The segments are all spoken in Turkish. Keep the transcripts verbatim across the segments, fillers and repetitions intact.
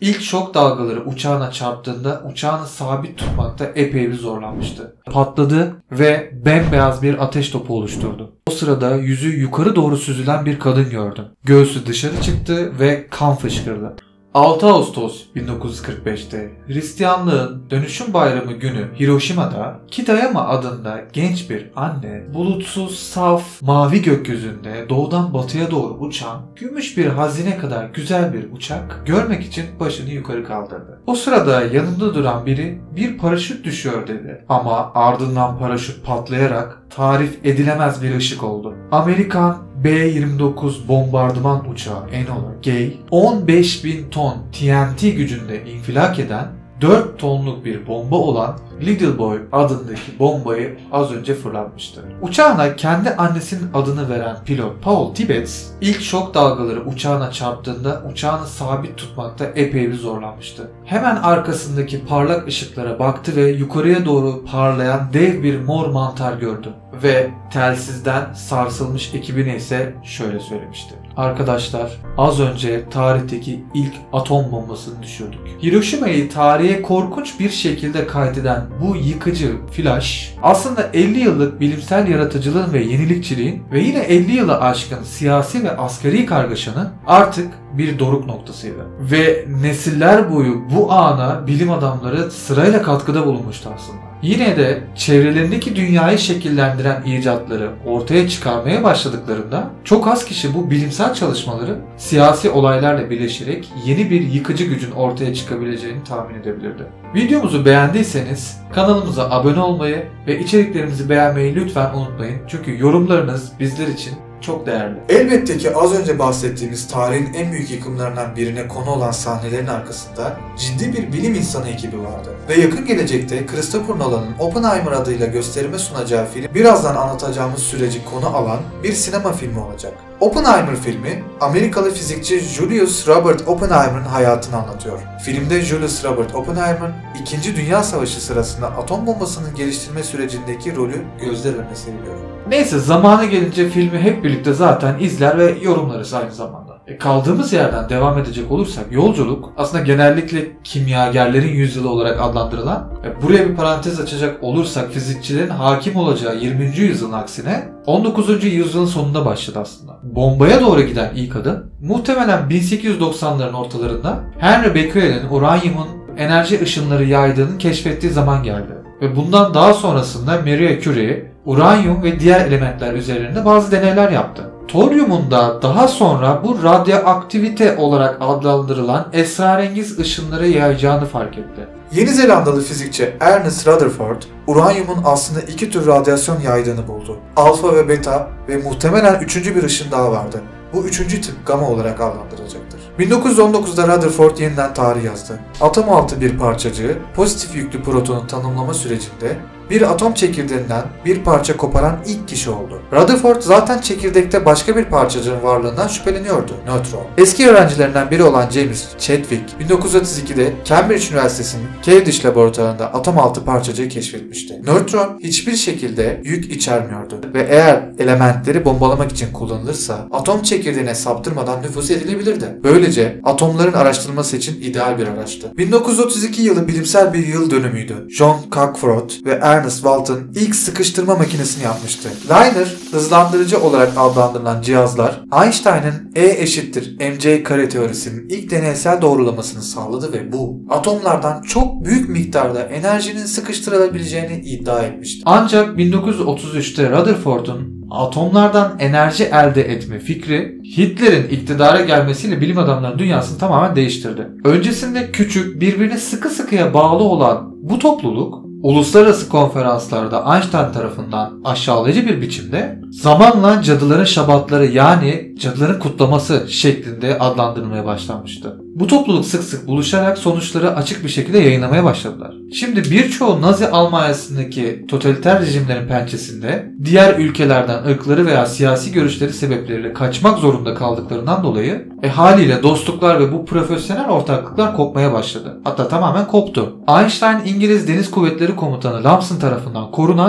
İlk şok dalgaları uçağına çarptığında uçağını sabit tutmakta epey bir zorlanmıştı. Patladı ve bembeyaz bir ateş topu oluşturdu. O sırada yüzü yukarı doğru süzülen bir kadın gördüm. Göğsü dışarı çıktı ve kan fışkırdı. altı Ağustos bin dokuz yüz kırk beş'te Hristiyanlığın dönüşüm bayramı günü Hiroşima'da Kitayama adında genç bir anne bulutsuz, saf, mavi gökyüzünde doğudan batıya doğru uçan gümüş bir hazine kadar güzel bir uçak görmek için başını yukarı kaldırdı. O sırada yanında duran biri bir paraşüt düşüyor dedi ama ardından paraşüt patlayarak tarif edilemez bir ışık oldu. Amerikan B yirmi dokuz bombardıman uçağı Enola Gay on beş bin ton T N T gücünde infilak eden dört tonluk bir bomba olan Little Boy adındaki bombayı az önce fırlatmıştı. Uçağına kendi annesinin adını veren pilot Paul Tibbets ilk şok dalgaları uçağına çarptığında uçağını sabit tutmakta epey bir zorlanmıştı. Hemen arkasındaki parlak ışıklara baktı ve yukarıya doğru parlayan dev bir mor mantar gördü. Ve telsizden sarsılmış ekibine ise şöyle söylemişti. Arkadaşlar, az önce tarihteki ilk atom bombasını düşürdük. Hiroşima'yı tarihe korkunç bir şekilde kaydeden bu yıkıcı flash aslında elli yıllık bilimsel yaratıcılığın ve yenilikçiliğin ve yine elli yılı aşkın siyasi ve askeri kargaşanın artık bir doruk noktasıydı. Ve nesiller boyu bu ana bilim adamları sırayla katkıda bulunmuştu aslında. Yine de çevrelerindeki dünyayı şekillendiren icatları ortaya çıkarmaya başladıklarında çok az kişi bu bilimsel çalışmaları siyasi olaylarla birleşerek yeni bir yıkıcı gücün ortaya çıkabileceğini tahmin edebilirdi. Videomuzu beğendiyseniz kanalımıza abone olmayı ve içeriklerimizi beğenmeyi lütfen unutmayın. Çünkü yorumlarınız bizler için çok değerli. Elbette ki az önce bahsettiğimiz tarihin en büyük yıkımlarından birine konu olan sahnelerin arkasında ciddi bir bilim insanı ekibi vardı. Ve yakın gelecekte Christopher Nolan'ın Oppenheimer adıyla gösterime sunacağı film birazdan anlatacağımız süreci konu alan bir sinema filmi olacak. Oppenheimer filmi, Amerikalı fizikçi Julius Robert Oppenheimer'ın hayatını anlatıyor. Filmde Julius Robert Oppenheimer, İkinci Dünya Savaşı sırasında atom bombasının geliştirme sürecindeki rolü gözler önüne seriliyor. Neyse, zamanı gelince filmi hep birlikte zaten izler ve yorumlarız aynı zamanda. E, kaldığımız yerden devam edecek olursak yolculuk aslında genellikle kimyagerlerin yüzyılı olarak adlandırılan, e, buraya bir parantez açacak olursak fizikçilerin hakim olacağı yirminci yüzyılın aksine on dokuzuncu yüzyılın sonunda başladı aslında. Bombaya doğru giden ilk adım muhtemelen bin sekiz yüz doksanların ortalarında Henry Becquerel'in uranyumun enerji ışınları yaydığını keşfettiği zaman geldi. Ve bundan daha sonrasında Marie Curie uranyum ve diğer elementler üzerinde bazı deneyler yaptı. Toryumun da daha sonra bu radyoaktivite olarak adlandırılan esrarengiz ışınları yayacağını fark etti. Yeni Zelandalı fizikçi Ernest Rutherford, uranyumun aslında iki tür radyasyon yaydığını buldu. Alfa ve beta ve muhtemelen üçüncü bir ışın daha vardı. Bu üçüncü tip gamma olarak adlandırılacaktır. bin dokuz yüz on dokuzda Rutherford yeniden tarih yazdı. Atom altı bir parçacığı pozitif yüklü protonu tanımlama sürecinde bir atom çekirdeğinden bir parça koparan ilk kişi oldu. Rutherford zaten çekirdekte başka bir parçacığın varlığından şüpheleniyordu, nötron. Eski öğrencilerinden biri olan James Chadwick, bin dokuz yüz otuz ikide Cambridge Üniversitesi'nin Cavendish laboratuvarında atom altı parçacığı keşfetmişti. Nötron hiçbir şekilde yük içermiyordu ve eğer elementleri bombalamak için kullanılırsa atom çekirdeğine saptırmadan nüfuz edilebilirdi. Böylece atomların araştırılması için ideal bir araçtı. bin dokuz yüz otuz iki yılı bilimsel bir yıl dönümüydü. John Cockcroft ve Ernest Walton ilk sıkıştırma makinesini yapmıştı. Liner, hızlandırıcı olarak adlandırılan cihazlar, Einstein'ın E eşittir mc kare teorisinin ilk deneysel doğrulamasını sağladı ve bu, atomlardan çok büyük miktarda enerjinin sıkıştırılabileceğini iddia etmişti. Ancak bin dokuz yüz otuz üçte Rutherford'un atomlardan enerji elde etme fikri Hitler'in iktidara gelmesiyle bilim adamlarının dünyasını tamamen değiştirdi. Öncesinde küçük, birbirine sıkı sıkıya bağlı olan bu topluluk uluslararası konferanslarda Einstein tarafından aşağılayıcı bir biçimde zamanla cadıların şabatları yani cadıların kutlaması şeklinde adlandırılmaya başlanmıştı. Bu topluluk sık sık buluşarak sonuçları açık bir şekilde yayınlamaya başladılar. Şimdi birçoğu Nazi Almanya'sındaki totaliter rejimlerin pençesinde diğer ülkelerden ırkları veya siyasi görüşleri sebepleriyle kaçmak zorunda kaldıklarından dolayı e, haliyle dostluklar ve bu profesyonel ortaklıklar kopmaya başladı. Hatta tamamen koptu. Einstein İngiliz Deniz Kuvvetleri Komutanı Lamson tarafından korunan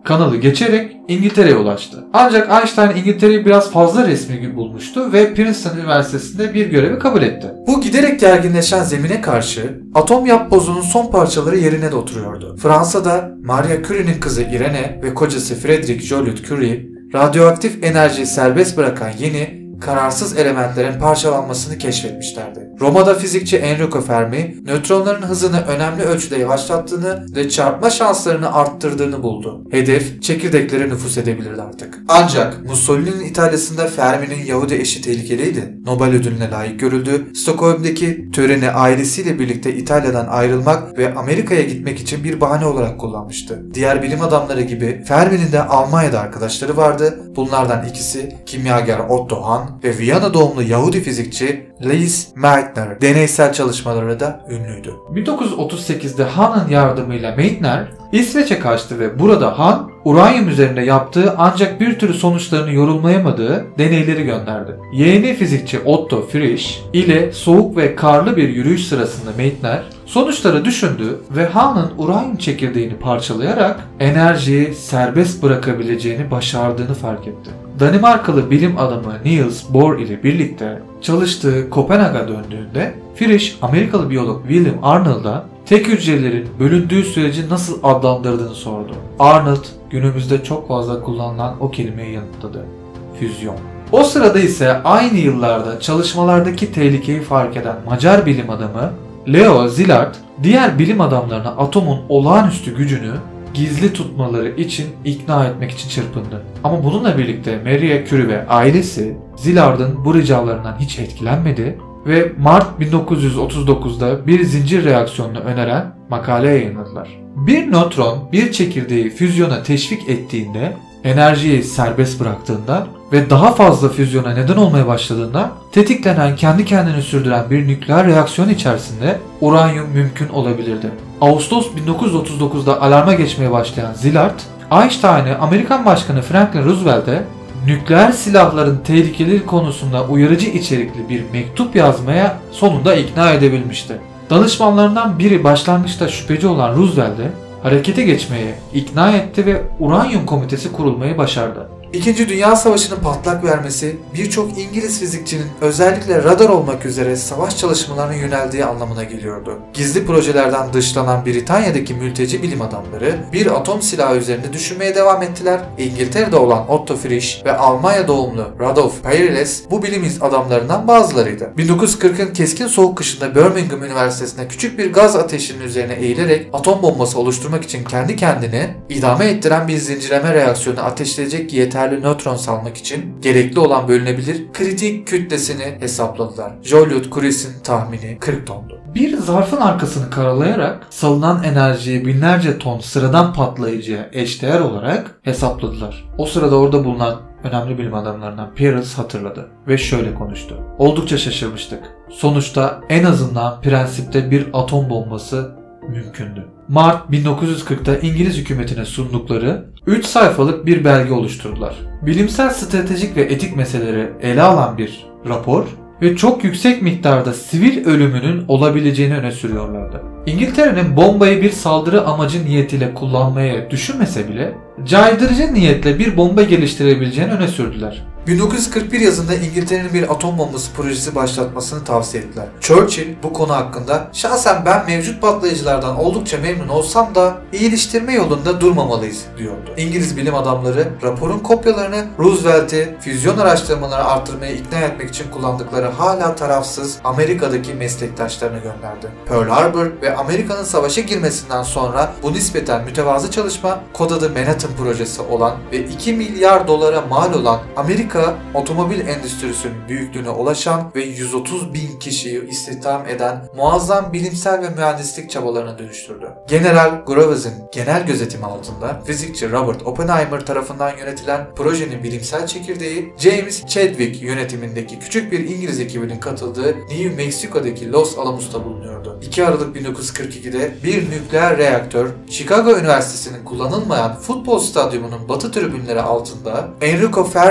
kanalı geçerek İngiltere'ye ulaştı. Ancak Einstein İngiltere'yi biraz fazla resmi bulmuştu ve Princeton Üniversitesi'nde bir görevi kabul etti. Bu giderek gerginleşen zemine karşı atom yapbozunun son parçaları yerine de oturuyordu. Fransa'da Marie Curie'nin kızı Irene ve kocası Frederick Joliot Curie, radyoaktif enerjiyi serbest bırakan yeni, kararsız elementlerin parçalanmasını keşfetmişlerdi. Roma'da fizikçi Enrico Fermi, nötronların hızını önemli ölçüde yavaşlattığını ve çarpma şanslarını arttırdığını buldu. Hedef, çekirdeklere nüfuz edebilirdi artık. Ancak Mussolini'nin İtalya'sında Fermi'nin Yahudi eşi tehlikeliydi. Nobel ödülüne layık görüldü. Stockholm'deki töreni ailesiyle birlikte İtalya'dan ayrılmak ve Amerika'ya gitmek için bir bahane olarak kullanmıştı. Diğer bilim adamları gibi Fermi'nin de Almanya'da arkadaşları vardı. Bunlardan ikisi kimyager Otto Hahn ve Viyana doğumlu Yahudi fizikçi Louis Meitner. Deneysel çalışmaları da ünlüydü. bin dokuz yüz otuz sekizde Hahn'ın yardımıyla Meitner İsveç'e kaçtı ve burada Hahn uranyum üzerinde yaptığı ancak bir türlü sonuçlarını yorumlayamadığı deneyleri gönderdi. Yeğeni fizikçi Otto Frisch ile soğuk ve karlı bir yürüyüş sırasında Meitner sonuçları düşündü ve Hahn'ın uranyum çekirdeğini parçalayarak enerjiyi serbest bırakabileceğini başardığını fark etti. Danimarkalı bilim adamı Niels Bohr ile birlikte çalıştığı Kopenhag'a döndüğünde Frisch, Amerikalı biyolog William Arnold'a tek hücrelerin bölündüğü süreci nasıl adlandırdığını sordu. Arnold, günümüzde çok fazla kullanılan o kelimeyi yanıtladı: füzyon. O sırada ise aynı yıllarda çalışmalardaki tehlikeyi fark eden Macar bilim adamı Leo Szilard, diğer bilim adamlarına atomun olağanüstü gücünü gizli tutmaları için ikna etmek için çırpındı. Ama bununla birlikte Marie Curie ve ailesi Szillard'ın bu ricalarından hiç etkilenmedi ve Mart bin dokuz yüz otuz dokuzda bir zincir reaksiyonunu öneren makale yayınladılar. Bir nötron bir çekirdeği füzyona teşvik ettiğinde, enerjiyi serbest bıraktığında ve daha fazla füzyona neden olmaya başladığında tetiklenen, kendi kendini sürdüren bir nükleer reaksiyon içerisinde uranyum mümkün olabilirdi. Ağustos bin dokuz yüz otuz dokuzda alarma geçmeye başlayan Szilard, Einstein'ı Amerikan Başkanı Franklin Roosevelt'e nükleer silahların tehlikeli konusunda uyarıcı içerikli bir mektup yazmaya sonunda ikna edebilmişti. Danışmanlarından biri başlangıçta şüpheci olan Roosevelt'e harekete geçmeye ikna etti ve Uranyum Komitesi kurulmayı başardı. İkinci Dünya Savaşı'nın patlak vermesi birçok İngiliz fizikçinin özellikle radar olmak üzere savaş çalışmalarına yöneldiği anlamına geliyordu. Gizli projelerden dışlanan Britanya'daki mülteci bilim adamları bir atom silahı üzerinde düşünmeye devam ettiler. İngiltere'de olan Otto Frisch ve Almanya doğumlu Rudolf Peierls bu bilim adamlarından bazılarıydı. bin dokuz yüz kırkın keskin soğuk kışında Birmingham Üniversitesi'nde küçük bir gaz ateşinin üzerine eğilerek atom bombası oluşturmak için kendi kendini idame ettiren bir zincirleme reaksiyonu ateşleyecek yeterli nötron salmak için gerekli olan bölünebilir kritik kütlesini hesapladılar. Joliot Curie'nin tahmini kırk tondu. Bir zarfın arkasını karalayarak salınan enerjiyi binlerce ton sıradan patlayıcıya eşdeğer olarak hesapladılar. O sırada orada bulunan önemli bilim adamlarından Peierls hatırladı ve şöyle konuştu: "Oldukça şaşırmıştık. Sonuçta en azından prensipte bir atom bombası mümkündü." Mart bin dokuz yüz kırkta İngiliz hükümetine sundukları üç sayfalık bir belge oluşturdular. Bilimsel, stratejik ve etik meseleleri ele alan bir rapor ve çok yüksek miktarda sivil ölümünün olabileceğini öne sürüyorlardı. İngiltere'nin bombayı bir saldırı amacı niyetiyle kullanmaya düşünmese bile caydırıcı niyetle bir bomba geliştirebileceğini öne sürdüler. bin dokuz yüz kırk bir yazında İngiltere'nin bir atom bombası projesi başlatmasını tavsiye ettiler. Churchill bu konu hakkında "Şahsen ben mevcut patlayıcılardan oldukça memnun olsam da iyileştirme yolunda durmamalıyız" diyordu. İngiliz bilim adamları raporun kopyalarını Roosevelt'i füzyon araştırmaları arttırmaya ikna etmek için kullandıkları hala tarafsız Amerika'daki meslektaşlarına gönderdi. Pearl Harbor ve Amerika'nın savaşa girmesinden sonra bu nispeten mütevazı çalışma kod adı Manhattan projesi olan ve iki milyar dolara mal olan Amerika otomobil endüstrisinin büyüklüğüne ulaşan ve yüz otuz bin kişiyi istihdam eden muazzam bilimsel ve mühendislik çabalarına dönüştürdü. General Grover'ın genel gözetimi altında fizikçi Robert Oppenheimer tarafından yönetilen projenin bilimsel çekirdeği James Chadwick yönetimindeki küçük bir İngiliz ekibinin katıldığı New Mexico'daki Los Alamos'ta bulunuyordu. iki Aralık bin dokuz yüz kırk ikide bir nükleer reaktör Chicago Üniversitesi'nin kullanılmayan futbol stadyumunun batı tribünleri altında Enrico Fermi Dünya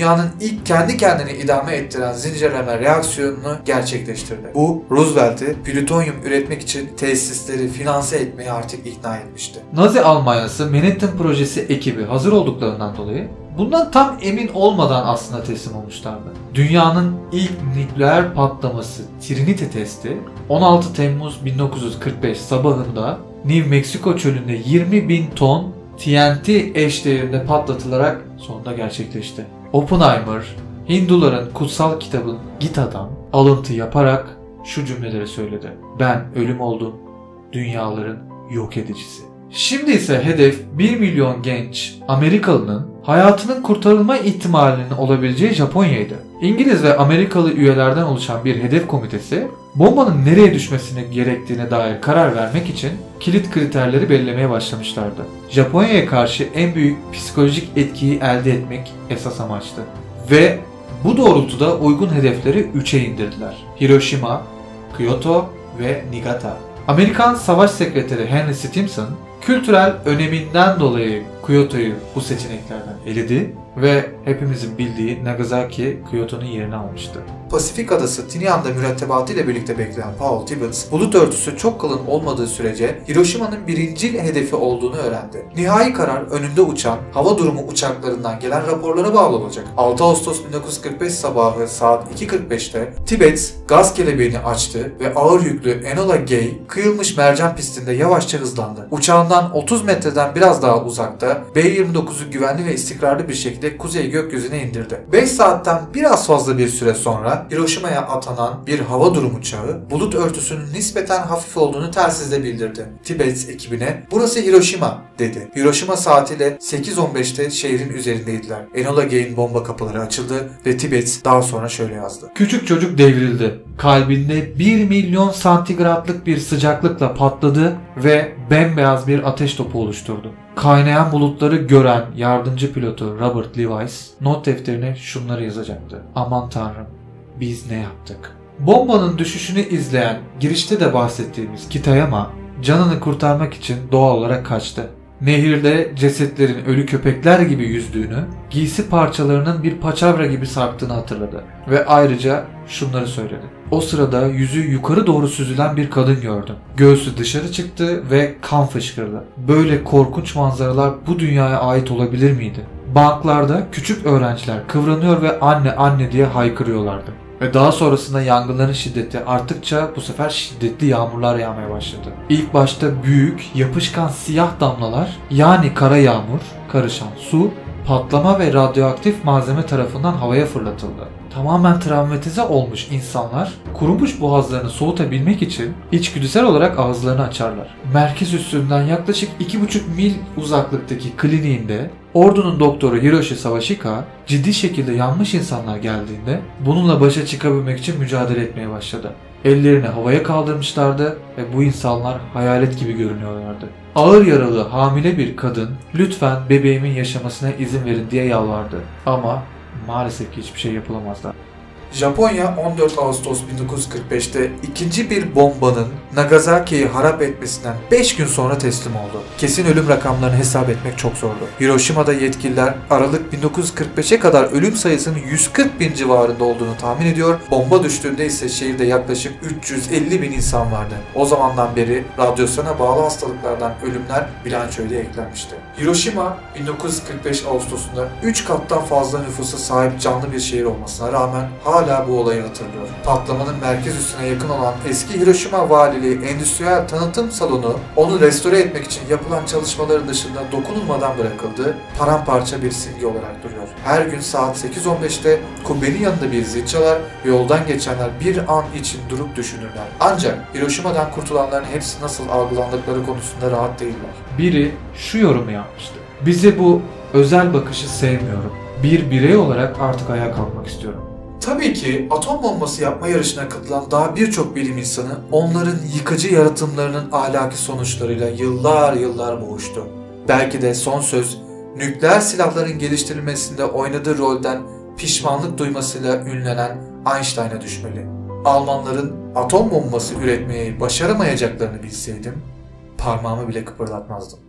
dünyanın ilk kendi kendini idame ettiren zincirleme reaksiyonunu gerçekleştirdi. Bu Roosevelt'i plütonyum üretmek için tesisleri finanse etmeye artık ikna etmişti. Nazi Almanyası Manhattan Projesi ekibi hazır olduklarından dolayı bundan tam emin olmadan aslında teslim olmuşlardı. Dünyanın ilk nükleer patlaması Trinity testi on altı Temmuz bin dokuz yüz kırk beş sabahında New Mexico çölünde yirmi bin ton T N T eşdeğerinde patlatılarak sonunda gerçekleşti. Oppenheimer, Hinduların kutsal kitabın Gita'dan alıntı yaparak şu cümleleri söyledi. Ben ölüm oldum, dünyaların yok edicisi. Şimdi ise hedef bir milyon genç Amerikalı'nın hayatının kurtarılma ihtimalinin olabileceği Japonya'ydı. İngiliz ve Amerikalı üyelerden oluşan bir hedef komitesi, bombanın nereye düşmesine gerektiğine dair karar vermek için kilit kriterleri belirlemeye başlamışlardı. Japonya'ya karşı en büyük psikolojik etkiyi elde etmek esas amaçtı. Ve bu doğrultuda uygun hedefleri üçe indirdiler. Hiroşima, Kyoto ve Niigata. Amerikan Savaş Sekreteri Henry Stimson, kültürel öneminden dolayı Kyoto'yu bu seçeneklerden eledi ve hepimizin bildiği Nagasaki, Kyoto'nun yerini almıştı. Pasifik adası Tinian'da mürettebatı ile birlikte bekleyen Paul Tibbets, bulut örtüsü çok kalın olmadığı sürece Hiroşima'nın birinci hedefi olduğunu öğrendi. Nihai karar önünde uçan hava durumu uçaklarından gelen raporlara bağlı olacak. altı Ağustos bin dokuz yüz kırk beş sabahı saat iki kırk beşte Tibbets gaz kelebeğini açtı ve ağır yüklü Enola Gay kıyılmış mercan pistinde yavaşça hızlandı. Uçağından otuz metreden biraz daha uzakta B yirmi dokuzu güvenli ve istikrarlı bir şekilde kuzey gökyüzüne indirdi. beş saatten biraz fazla bir süre sonra Hiroşima'ya atanan bir hava durum uçağı bulut örtüsünün nispeten hafif olduğunu telsizle bildirdi. Tibbets ekibine "Burası Hiroşima" dedi. Hiroşima saatiyle sekiz on beşte şehrin üzerindeydiler. Enola Gay'in bomba kapıları açıldı ve Tibbets daha sonra şöyle yazdı. Küçük çocuk devrildi. Kalbinde bir milyon santigratlık bir sıcaklıkla patladı ve bembeyaz bir ateş topu oluşturdu. Kaynayan bulutları gören yardımcı pilotu Robert Lewis not defterine şunları yazacaktı. Aman tanrım, biz ne yaptık? Bombanın düşüşünü izleyen, girişte de bahsettiğimiz Kitayama canını kurtarmak için doğal olarak kaçtı. Nehirde cesetlerin ölü köpekler gibi yüzdüğünü, giysi parçalarının bir paçavra gibi sarktığını hatırladı ve ayrıca şunları söyledi. O sırada yüzü yukarı doğru süzülen bir kadın gördüm. Göğsü dışarı çıktı ve kan fışkırdı. Böyle korkunç manzaralar bu dünyaya ait olabilir miydi? Banklarda küçük öğrenciler kıvranıyor ve anne anne diye haykırıyorlardı. Ve daha sonrasında yangınların şiddeti arttıkça bu sefer şiddetli yağmurlar yağmaya başladı. İlk başta büyük, yapışkan siyah damlalar, yani kara yağmur, karışan su, patlama ve radyoaktif malzeme tarafından havaya fırlatıldı. Tamamen travmatize olmuş insanlar kurumuş boğazlarını soğutabilmek için içgüdüsel olarak ağızlarını açarlar. Merkez üssünden yaklaşık iki buçuk mil uzaklıktaki kliniğinde ordunun doktoru Hiroshi Sawashika ciddi şekilde yanmış insanlar geldiğinde bununla başa çıkabilmek için mücadele etmeye başladı. Ellerini havaya kaldırmışlardı ve bu insanlar hayalet gibi görünüyorlardı. Ağır yaralı hamile bir kadın lütfen bebeğimin yaşamasına izin verin diye yalvardı. Ama maalesef ki hiçbir şey yapılamazdı. Japonya on dört Ağustos bin dokuz yüz kırk beşte ikinci bir bombanın Nagasaki'yi harap etmesinden beş gün sonra teslim oldu. Kesin ölüm rakamlarını hesap etmek çok zordu. Hiroşima'da yetkililer Aralık bin dokuz yüz kırk beşe kadar ölüm sayısının yüz kırk bin civarında olduğunu tahmin ediyor. Bomba düştüğünde ise şehirde yaklaşık üç yüz elli bin insan vardı. O zamandan beri radyasyona bağlı hastalıklardan ölümler bilançoya eklenmişti. Hiroşima bin dokuz yüz kırk beş Ağustos'unda üç kattan fazla nüfusa sahip canlı bir şehir olmasına rağmen hala bu olayı hatırlıyor. Patlamanın merkez üssüne yakın olan eski Hiroşima Valiliği Endüstriyel Tanıtım Salonu onu restore etmek için yapılan çalışmaların dışında dokunulmadan bırakıldı, paramparça bir simge olarak duruyor. Her gün saat sekiz on beşte kubbenin yanında bir zil çalar ve yoldan geçenler bir an için durup düşünürler. Ancak Hiroşima'dan kurtulanların hepsi nasıl algılandıkları konusunda rahat değiller. Biri şu yorumu yapmıştı. Bize bu özel bakışı sevmiyorum. Bir birey olarak artık ayağa kalkmak istiyorum. Tabii ki atom bombası yapma yarışına katılan daha birçok bilim insanı onların yıkıcı yaratımlarının ahlaki sonuçlarıyla yıllar yıllar boğuştu. Belki de son söz nükleer silahların geliştirilmesinde oynadığı rolden pişmanlık duymasıyla ünlenen Einstein'a düşmeli. Almanların atom bombası üretmeyi başaramayacaklarını bilseydim parmağımı bile kıpırdatmazdım.